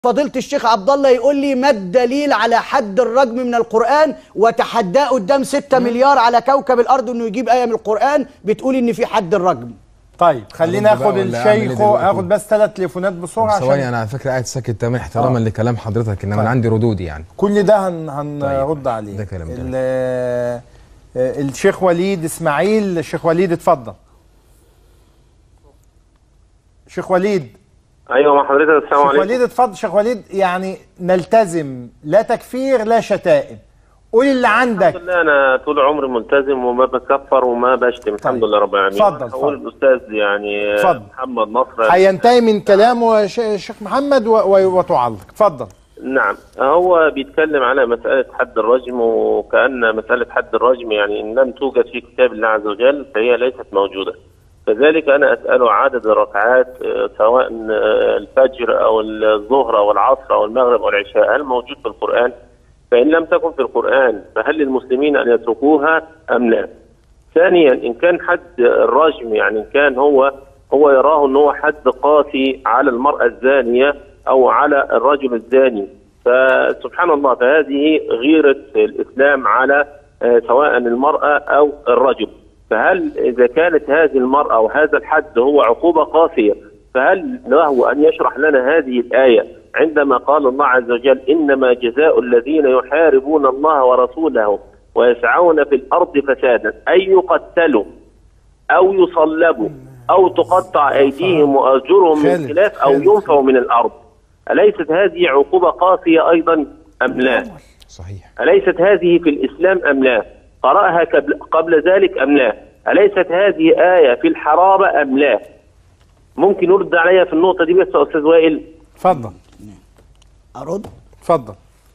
فضيلة الشيخ عبد الله يقول لي ما الدليل على حد الرجم من القرآن، وتحداه قدام 6 مليار على كوكب الأرض إنه يجيب آية من القرآن بتقول إن في حد الرجم. طيب خلينا ناخد الشيخ واخد بس 3 تليفونات بسرعه. ثواني، انا على فكره قاعد ساكت تمام احتراما لكلام حضرتك، انما انا عندي ردود يعني. كل ده هنرد عليه. ده كلام الشيخ وليد اسماعيل. الشيخ وليد اتفضل. شيخ وليد. ايوه مع حضرتك. السلام عليكم. شيخ وليد اتفضل. شيخ وليد، يعني نلتزم، لا تكفير لا شتائم، قول اللي عندك. الحمد لله انا طول عمري ملتزم وما بكفر وما بشتم. الحمد لله رب العالمين. اتفضل. اقول الاستاذ يعني محمد نصر هينتهي من كلامه الشيخ محمد وتعلق. اتفضل. نعم، هو بيتكلم على مسألة حد الرجم، وكأن مسألة حد الرجم يعني إن لم توجد في كتاب الله عز وجل فهي ليست موجودة. كذلك أنا أسأله عدد الركعات سواء الفجر أو الظهر أو العصر أو المغرب أو العشاء هل موجود في القرآن؟ فإن لم تكن في القرآن فهل للمسلمين أن يتركوها أم لا؟ ثانيا، إن كان حد الرجم يعني إن كان هو يراه أنه هو حد قاسي على المرأة الزانية أو على الرجل الزاني، فسبحان الله فهذه غيرة الإسلام على سواء المرأة أو الرجل. فهل إذا كانت هذه المرأة وهذا الحد هو عقوبة قاسية فهل له أن يشرح لنا هذه الآية عندما قال الله عز وجل إنما جزاء الذين يحاربون الله ورسوله ويسعون في الأرض فسادا أن يقتلوا أو يصلبوا أو تقطع أيديهم وأرجلهم من خلاف أو ينفوا من الأرض؟ أليست هذه عقوبة قاسية أيضا أم لا؟ صحيح. أليست هذه في الإسلام أم لا؟ قرأها قبل ذلك أم لا؟ أليست هذه آية في الحرابة أم لا؟ ممكن يرد عليا في النقطة دي بس يا أستاذ وائل؟ اتفضل. أرد؟ اتفضل.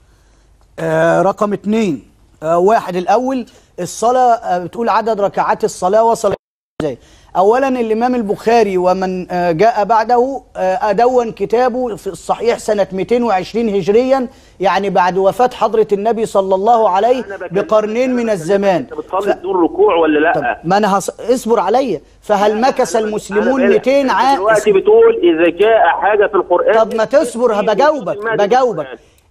رقم 2. واحد الأول، الصلاة بتقول عدد ركعات الصلاة وصل ازاي؟ أولا الإمام البخاري ومن جاء بعده أدون كتابه في الصحيح سنة 220 هجريا، يعني بعد وفاة حضرة النبي صلى الله عليه بقرنين من الزمان. أنت بتصلي بدون ركوع ولا لا؟ ما أنا اصبر عليا. فهل مكث المسلمون 200 عام؟ دلوقتي بتقول إذا جاء حاجة في القرآن. طب ما تصبر، بجاوبك.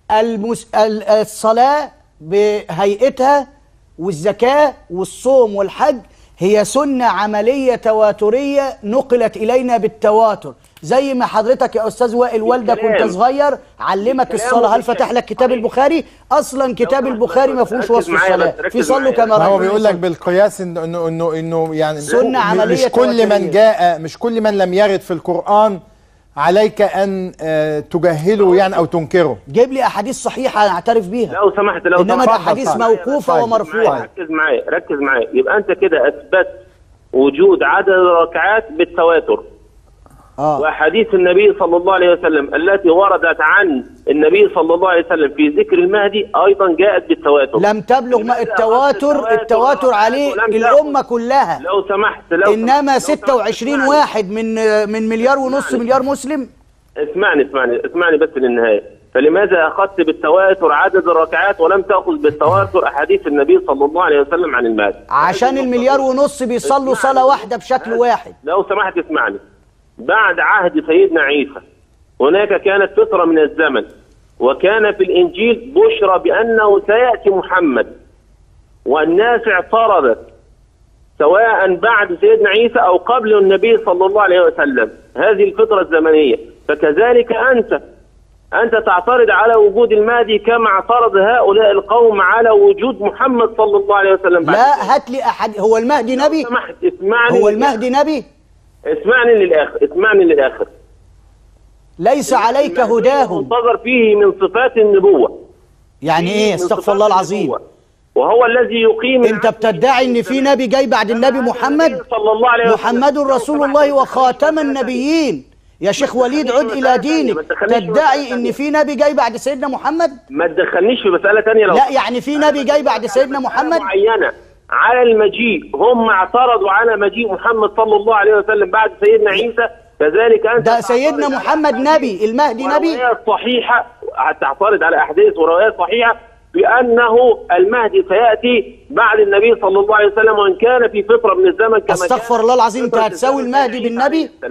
الصلاة بهيئتها والزكاة والصوم والحج هي سنة عملية تواترية نقلت إلينا بالتواتر، زي ما حضرتك يا أستاذ وائل والدك وأنت صغير علمك الصلاة. هل فتح لك كتاب البخاري؟ أصلا كتاب البخاري ما فيهوش وصف الصلاة، في صلوا كما رأيتم. هو بيقول لك بالقياس إنه يعني سنة عملية مش كل من لم يرد في القرآن عليك أن تجهله يعني أو تنكره. جيب لي أحاديث صحيحة نعترف بيها لو سمحت. إنما ده حديث موقوفة ومرفوعة. ركز معايا. يبقى أنت كده أثبت وجود عدد الركعات بالتواتر. وأحاديث النبي صلى الله عليه وسلم التي وردت عن النبي صلى الله عليه وسلم في ذكر المهدي أيضا جاءت بالتواتر. لم تبلغ التواتر عليه الأمة كلها. لو سمحت. إنما 26 واحد من مليار ونص مليار مسلم. اسمعني بس للنهاية. فلماذا أخذت بالتواتر عدد الركعات ولم تأخذ بالتواتر أحاديث النبي صلى الله عليه وسلم عن المهدي؟ عشان المليار ونص بيصلوا صلاة واحدة بشكل واحد. لو سمحت اسمعني. بعد عهد سيدنا عيسى هناك كانت فترة من الزمن وكان في الإنجيل بشرى بأنه سيأتي محمد، والناس اعترضت سواء بعد سيدنا عيسى أو قبل النبي صلى الله عليه وسلم هذه الفترة الزمنية. فكذلك أنت تعترض على وجود المهدي كما اعترض هؤلاء القوم على وجود محمد صلى الله عليه وسلم. لا، هات لي أحد. هو المهدي نبي؟ سمحت اسمعني. هو المهدي نبي؟ اسمعني للآخر. ليس عليك هداهم. منتظر فيه من صفات النبوة. يعني ايه؟ استغفر الله العظيم. وهو الذي يقيم. انت بتدعي ان في نبي جاي بعد النبي محمد؟ صلى الله عليه وسلم. محمد رسول الله وخاتم النبيين. يا شيخ وليد عد الى دينك. تدعي ان في نبي جاي بعد سيدنا محمد؟ ما تدخلنيش في مسألة ثانية. لا يعني في نبي جاي بعد سيدنا محمد معينة على المجيء. هم اعترضوا على مجيء محمد صلى الله عليه وسلم بعد سيدنا عيسى. كذلك أنت ده سيدنا محمد نبي، المهدي نبي. وروايات صحيحة هتعترض على أحاديث وروايات صحيحة بأنه المهدي سيأتي بعد النبي صلى الله عليه وسلم، وإن كان في فترة من الزمن كما استغفر الله العظيم. أنت هتساوي المهدي بالنبي؟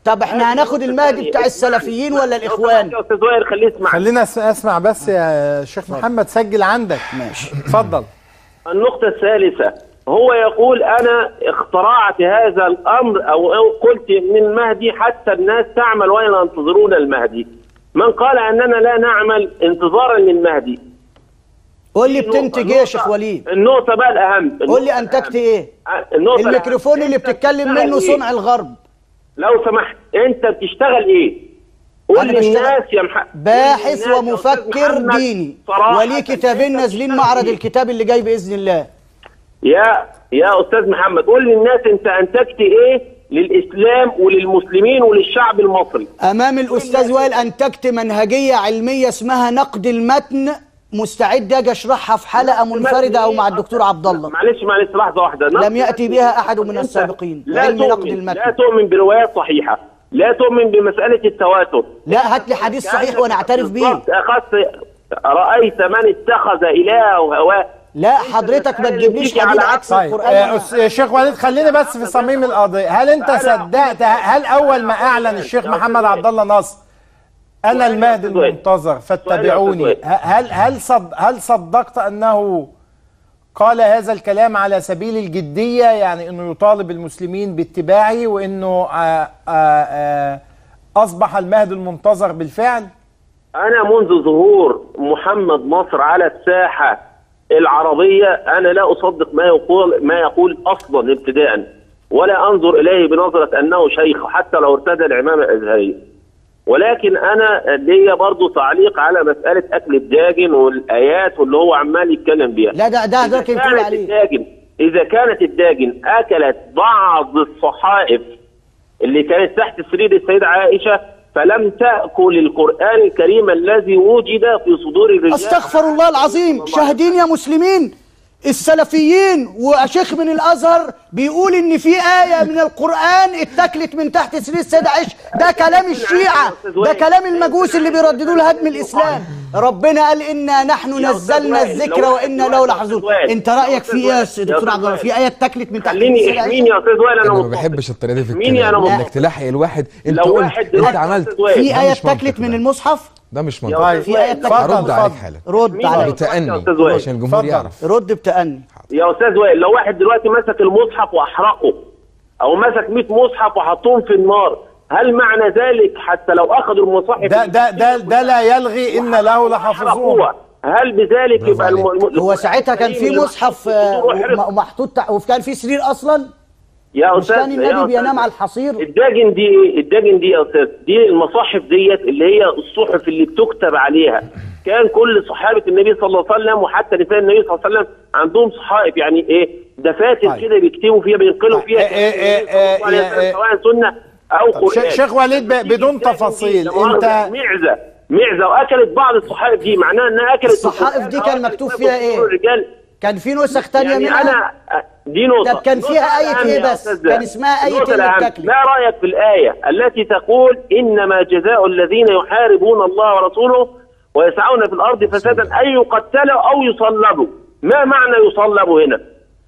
طب احنا هناخد المهدي بتاع السلفيين ولا الاخوان؟ يا استاذ وائل خليه يسمع. خلينا اسمع بس يا شيخ محمد، سجل عندك. ماشي اتفضل. النقطة الثالثة، هو يقول أنا اخترعت هذا الأمر أو قلت من المهدي حتى الناس تعمل ولا ينتظرون المهدي. من قال أننا لا نعمل انتظارا للمهدي؟ قول لي بتنتج ايه يا شيخ وليد؟ النقطة بقى الأهم، قول لي انتجت ايه؟ الميكروفون اللي بتتكلم منه صنع الغرب. لو سمحت، أنت بتشتغل إيه؟ قول للناس يا باحث ومفكر ديني، ولي كتابين نازلين معرض الكتاب اللي جاي بإذن الله. يا أستاذ محمد، قول للناس أنت أنتجت إيه للإسلام وللمسلمين وللشعب المصري؟ أمام الأستاذ وائل أنتجت منهجية علمية اسمها نقد المتن، مستعد أجي أشرحها في حلقة منفردة أو مع الدكتور عبد الله. معلش لحظة واحدة. لم يأتي بها أحد من السابقين. علم نقد المتن. لا تؤمن بروايات صحيحة، لا تؤمن بمسألة التواتر. لا، هات لي حديث صحيح وأنا أعترف بيه. رأيت من اتخذ إلهه هواه. لا حضرتك ما تجيبليش حديث عكس القرآن. الشيخ وليد خلينا بس في صميم القضية. هل أنت صدقت، هل أول ما أعلن الشيخ محمد عبد الله ناصر أنا المهدي المنتظر فاتبعوني، هل صدقت أنه قال هذا الكلام على سبيل الجدية، يعني أنه يطالب المسلمين باتباعه وأنه أصبح المهدي المنتظر بالفعل؟ أنا منذ ظهور محمد ناصر على الساحة العربية أنا لا أصدق ما يقول أصلا ابتداء، ولا أنظر إليه بنظرة أنه شيخ حتى لو ارتدى العمامة الأزهرية. ولكن أنا ليا برضو تعليق على مسألة أكل الداجن والآيات واللي هو عمال يتكلم بيها. لا ده كان عليه. إذا كانت الداجن أكلت بعض الصحائف اللي كانت تحت سرير السيدة عائشة فلم تأكل القرآن الكريم الذي وجد في صدور الرجال. استغفر الله العظيم. شاهدين يا مسلمين، السلفيين وشيخ من الازهر بيقول ان في آية من القرآن اتاكلت من تحت سرير السيدة عائشة. ده كلام الشيعة، ده كلام المجوس اللي بيرددوا لهدم الاسلام. ربنا قال انا نحن نزلنا الذكر وانا له لحافظون. انت رايك في ايه يا دكتور عبد الله؟ في آية اتاكلت من تحت سرير السيدة عائشة؟ يا استاذ وائل انا ما بحبش الطريقه دي في الكلام، انك تلحق الواحد. انت قلت انت عملت في آية اتاكلت من المصحف؟ ده مش منطقي. في آية اتاكلت. رد عليك حالا، رد عليك بتأني عشان الجمهور يعرف. رد بتأني يا استاذ وائل. لو واحد دلوقتي مسك المصحف واحرقه او مسك 100 مصحف وحطهم في النار، هل معنى ذلك حتى لو اخذوا المصاحف ده لا يلغي ان له لحافظون؟ هل بذلك يبقى هو ساعتها كان في مصحف محطوط وكان في سرير اصلا؟ يا استاذ كان النبي بينام على الحصير. الداجن دي ايه؟ الداجن دي يا استاذ دي المصاحف ديت اللي هي الصحف اللي بتكتب عليها. كان كل صحابه النبي صلى الله عليه وسلم وحتى نساء النبي صلى الله عليه وسلم عندهم صحائف، يعني ايه؟ دفاتر كده بيكتبوا فيها بينقلوا فيها سواء سنه او قران. شيخ وليد بدون تفاصيل، انت معزه واكلت بعض الصحائف دي، معناها انها اكلت الصحائف دي. كان مكتوب فيها ايه؟ كان في نسخ ثانيه يعني منها؟ انا دي نقطه. طب كان فيها آية ايه بس؟ كان اسمها آية التكليف. ما رايك في الآية التي تقول انما جزاء الذين يحاربون الله ورسوله ويسعون في الارض فسادا ان يقتلوا او يصلبوا؟ ما معنى يصلبوا هنا؟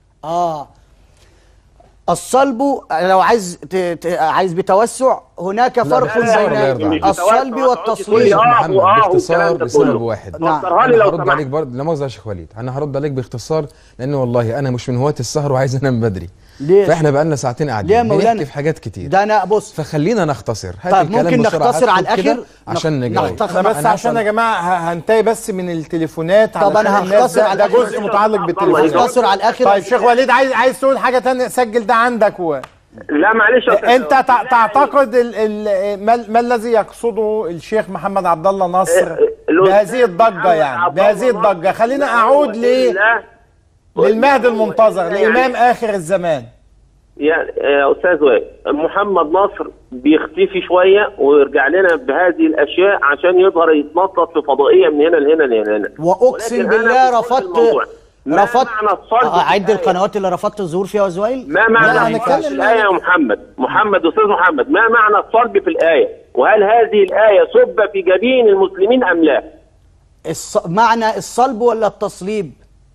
الصلب لو عايز بتوسع، هناك فرق بين الصلب والتصليب. محمد باختصار لسبب واحد. انا هرد عليك برضه، لا مؤاخذة يا شيخ وليد، انا هرد عليك باختصار لان والله انا مش من هواة السهر وعايز انام بدري. ليه؟ فاحنا بقالنا ساعتين قاعدين بنحكي في حاجات كتير. ده انا بص، فخلينا نختصر. طيب ممكن نختصر على الاخر عشان نجاوب. بس عشان يا جماعه هننتهي بس من التليفونات. طب انا هختصر على ده جزء متعلق بالتليفونات. هختصر على الاخر. طيب شيخ وليد عايز تقول حاجه ثانيه؟ سجل ده عندك. لا معلش انت تعتقد ما الذي يقصده الشيخ محمد عبد الله ناصر بهذه الضجه؟ يعني بهذه الضجه خلينا اعود للمهدي المنتظر، لامام اخر الزمان. يا استاذ وائل، محمد ناصر بيختفي شويه ويرجع لنا بهذه الاشياء عشان يظهر يتنطط في فضائيه من هنا لهنا لهنا. واقسم بالله رفضت اعد القنوات اللي رفضت الظهور فيها وزوائل. ما معنى الصلب في الآية يا محمد أستاذ محمد؟ ما معنى الصلب في الآية؟ وهل هذه الآية صب في جبين المسلمين أم لا؟ معنى الصلب ولا التصليب؟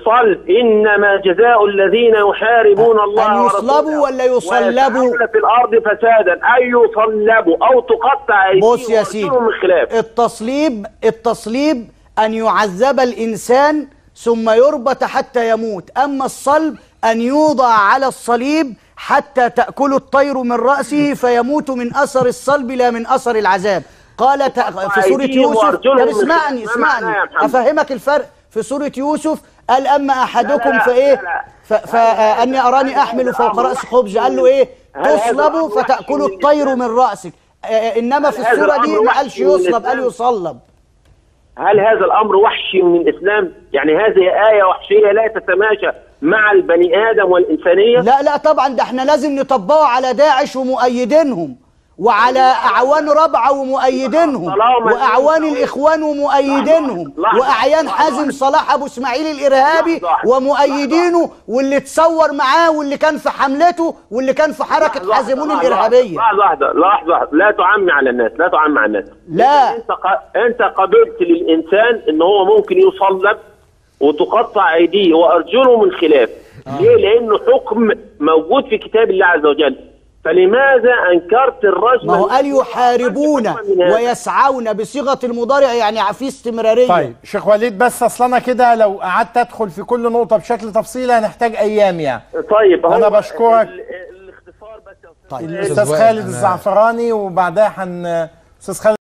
الصلب إنما جزاء الذين يحاربون الله أن يصلبوا ولا يصلبوا؟ ويسعون في الأرض فسادا، أن يصلبوا أو تقطع أيديهم بص يا سيدي، من خلاف. التصليب أن يعذب الإنسان ثم يربط حتى يموت، أما الصلب أن يوضع على الصليب حتى تأكل الطير من رأسه فيموت من أثر الصلب لا من أثر العذاب. قال في سورة يوسف، طب اسمعني أفهمك الفرق. في سورة يوسف قال أما أحدكم فإيه فأني أراني أحمل فوق رأس خبز، قال له إيه؟ تصلب فتأكل الطير من رأسك. إنما في السورة دي ما قالش يصلب، قال يصلب. هل هذا الأمر وحشي من الإسلام؟ يعني هذه آية وحشية لا تتماشى مع البني آدم والإنسانية؟ لا طبعا، ده احنا لازم نطبقه على داعش ومؤيدينهم، وعلى أعوان ربعة ومؤيدينهم، وأعوان الإخوان ومؤيدينهم، وأعيان حازم صلاح أبو إسماعيل الإرهابي ومؤيدينه، واللي تصور معاه واللي كان في حملته واللي كان في حركة حازمون الإرهابية. لحظة، لا تعمي على الناس، لا تعمي على الناس. لا، أنت قبلت للإنسان إن هو ممكن يصلب وتقطع أيديه وأرجله من خلاف. ليه؟ لأنه حكم موجود في كتاب الله عز وجل. فلماذا أنكرت الرجم؟ ما هو قال يحاربون ويسعون بصيغة المضارع، يعني في استمرارية. طيب شيخ وليد، بس أصل أنا كده لو قعدت أدخل في كل نقطة بشكل تفصيلي هنحتاج أيام يعني. طيب أنا بشكرك. الاختصار بس يا طيب الأستاذ خالد الزعفراني، وبعدها أستاذ خالد